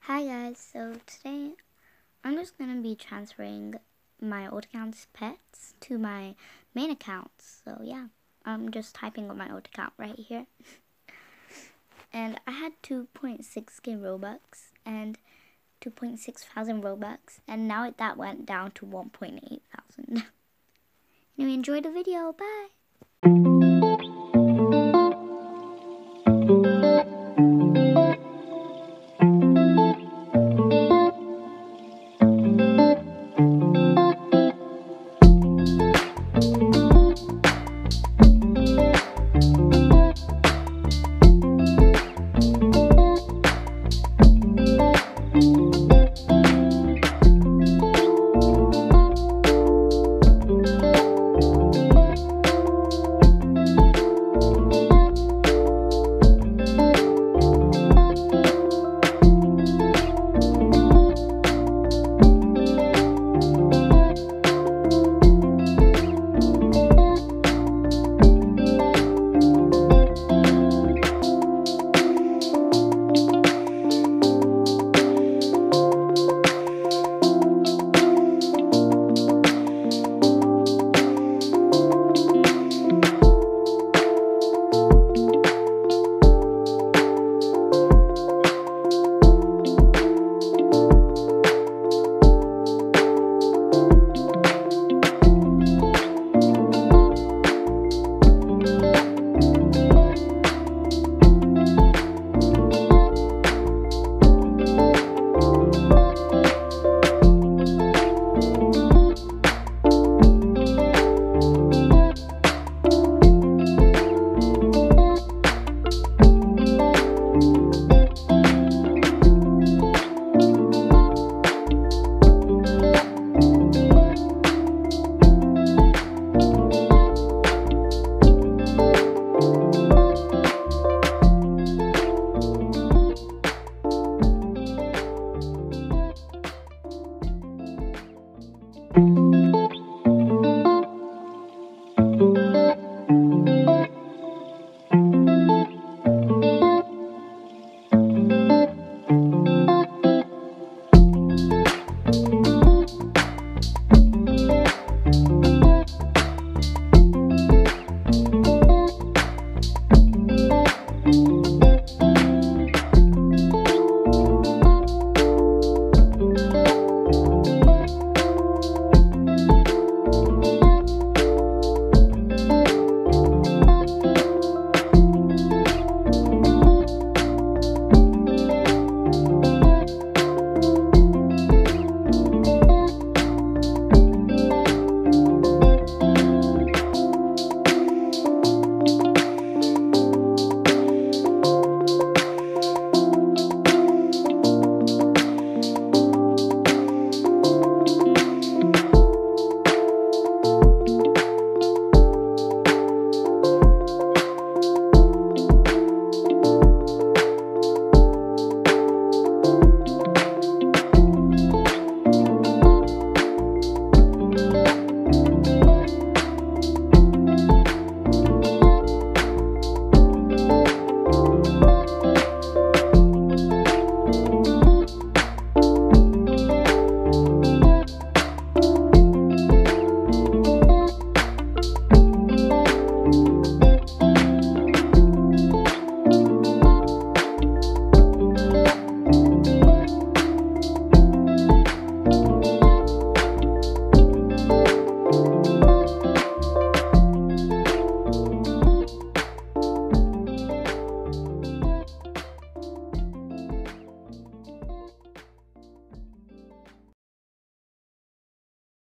Hi guys, so today I'm just going to be transferring my old account's pets to my main account. So yeah, I'm just typing on my old account right here. And I had 2.6k Robux and 2.6 thousand Robux, and now that went down to 1.8 thousand. Anyway, enjoy the video, bye!